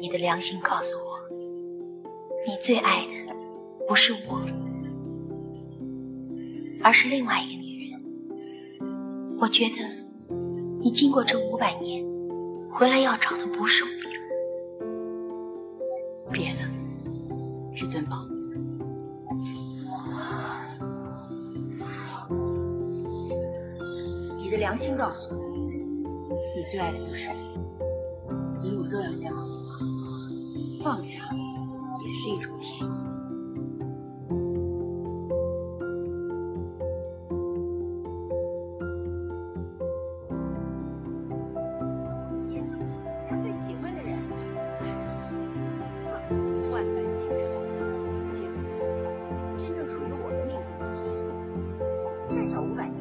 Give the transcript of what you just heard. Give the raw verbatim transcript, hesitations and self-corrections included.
你的良心告诉我，你最爱的不是我，而是另外一个女人。我觉得你经过这五百年回来要找的不是我。 别了，至尊宝。你的良心告诉我，你最爱的不是你，你都要相信，放下也是一种便宜。他最喜欢的人，万般情伤，真正属于我的命中注定，再找五百年。